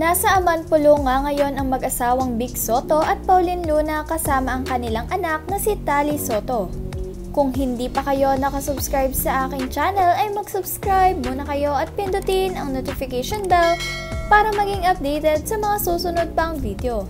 Nasa Amanpulo nga ngayon ang mag-asawang Big Sotto at Pauleen Luna kasama ang kanilang anak na si Tali Sotto. Kung hindi pa kayo nakasubscribe sa aking channel ay mag-subscribe muna kayo at pindutin ang notification bell para maging updated sa mga susunod pang video.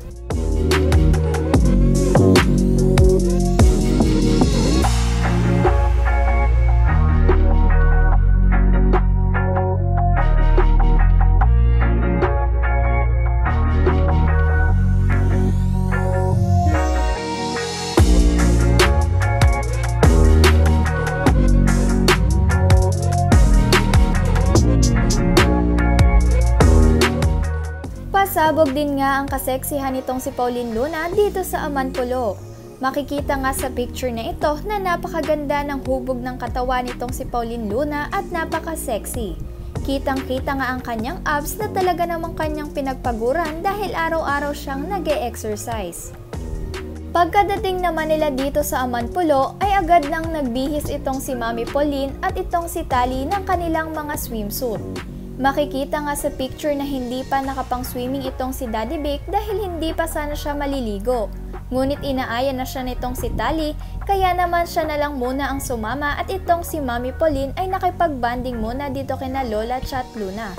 Pasabog din nga ang kasexyhan nitong si Pauleen Luna dito sa Amanpulo. Makikita nga sa picture na ito na napakaganda ng hubog ng katawan nitong si Pauleen Luna at napaka-sexy. Kitang-kita nga ang kanyang abs na talaga namang kanyang pinagpaguran dahil araw-araw siyang nag-e-exercise. Pagkadating naman nila dito sa Amanpulo ay agad nang nagbihis itong si Mami Pauleen at itong si Tali ng kanilang mga swimsuit. Makikita nga sa picture na hindi pa nakapang-swimming itong si Daddy Vic dahil hindi pa sana siya maliligo. Ngunit inaaya na siya nitong si Tali, kaya naman siya na lang muna ang sumama at itong si Mami Pauleen ay nakipag-banding muna dito kina Lola at Luna.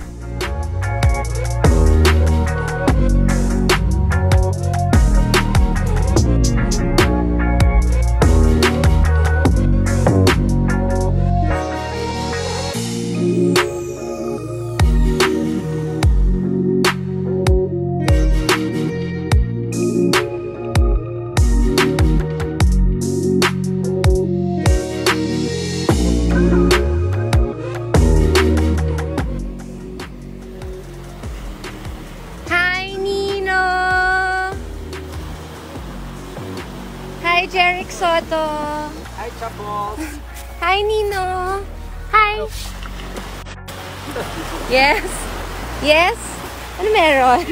Hi, Jeric Sotto. Hi, Chapos. Hi, Nino. Hi. Yes. Yes. Ano meron?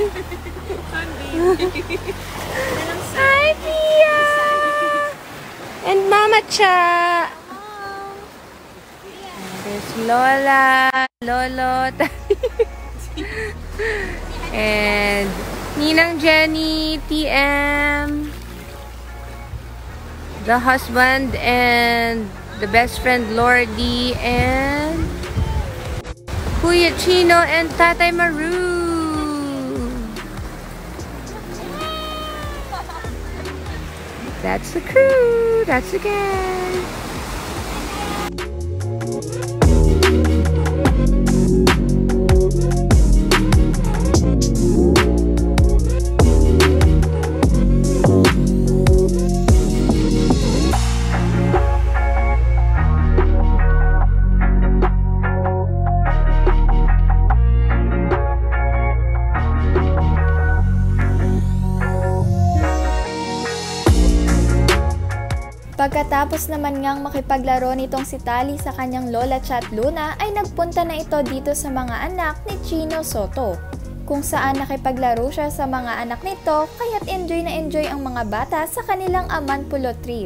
Hi, Pia. And Mama Cha. There's Lola, Lolo, and Ninang Jenny, TM. The husband and the best friend Lordy and Kuya Chino and Tatay Maru. That's the crew. That's the gang. Pagkatapos naman ngang makipaglaro nitong si Tali sa kanyang Lola at Luna ay nagpunta na ito dito sa mga anak ni Chino Sotto, kung saan nakipaglaro siya sa mga anak nito kaya't enjoy na enjoy ang mga bata sa kanilang Amanpulo trip.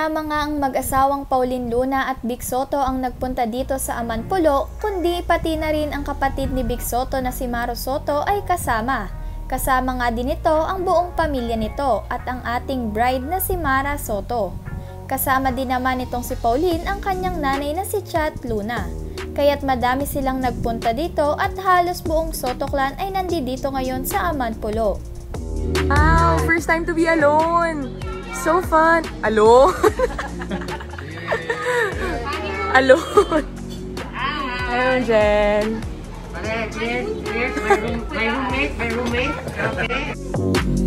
lamang nga ang mag-asawang Pauleen Luna at Big Sotto ang nagpunta dito sa Amanpulo, kundi pati na rin ang kapatid ni Big Sotto na si Maro Sotto ay kasama. Kasama nga din ito ang buong pamilya nito at ang ating bride na si Mara Sotto. Kasama din naman itong si Pauleen ang kanyang nanay na si Chat Luna. Kaya't madami silang nagpunta dito at halos buong Sotto clan ay nandito ngayon sa Amanpulo. Wow! First time to be alone! So fun! Alone? Alone! Hello, Jen! My roommate. Okay.